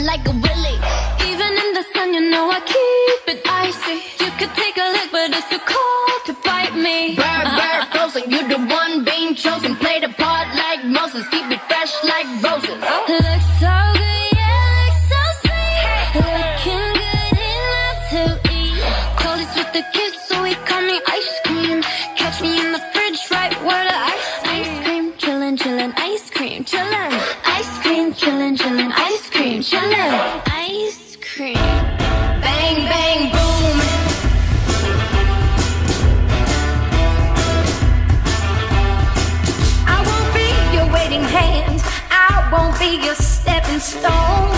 like a willy. Even in the sun, you know I keep it icy. You could take a look, but it's too cold to fight me. Bird, frozen, you the one being chosen. Play the part like Moses, keep it fresh like roses. Looks so good, yeah, looks so sweet. Looking good enough to eat. Coldest with the kiss, so he call me ice cream. Catch me in the fridge, right where the ice cream. Chillin', ice cream, chillin'. Ice cream, chillin', ice cream, chillin'. Ice cream. Bang, bang, boom. I won't be your waiting hand. I won't be your stepping stone.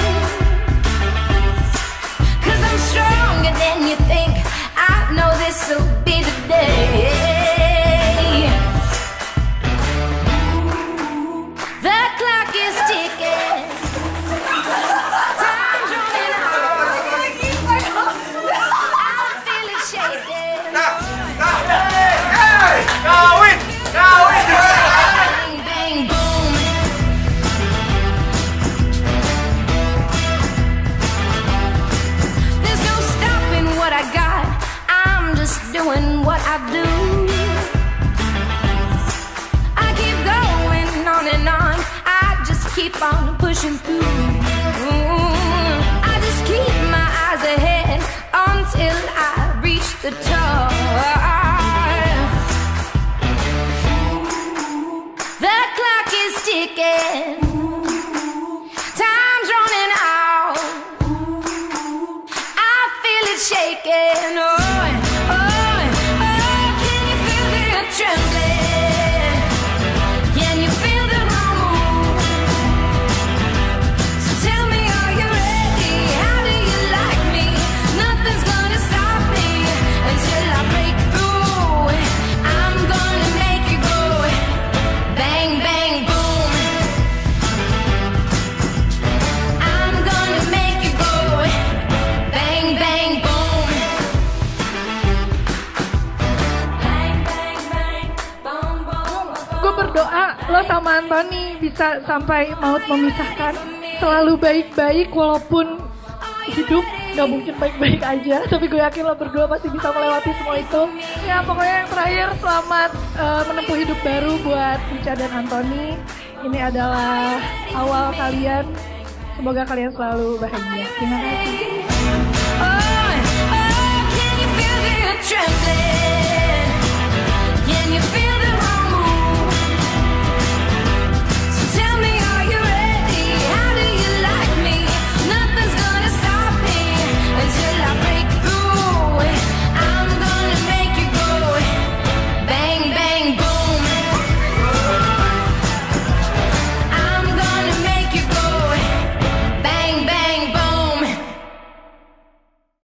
'Cause I'm stronger than you think. I know this'll be the day. The clock is ticking. Time's running out. I feel it shaking. Kawin! Bang, bang, boom. There's no stopping what I got. I'm just doing what I do. I keep going on and on. I just keep on pushing through. I just keep my eyes ahead until I reach the top. The clock is ticking. Time's running out. I feel it shaking. Oh, oh, oh, can you feel the trembling? Can you feel the rumble? So tell me, are you ready? How do you like me? Nothing's gonna stop me until I break through. I'm gonna make you go bang, bang, boom. I'm gonna make you go bang, bang, boom. Bang, bang, bang, boom, boom, boom. Gue berdoa lo sama Anthony bisa sampai maut memisahkan. Selalu baik-baik walaupun hidup gak mungkin baik-baik aja. Tapi gue yakin lo berdua pasti bisa melewati semua itu. Ya pokoknya yang terakhir selamat menempuh hidup baru buat Ica dan Anthony. Ini adalah awal kalian. Semoga kalian selalu bahagia. Terima kasih.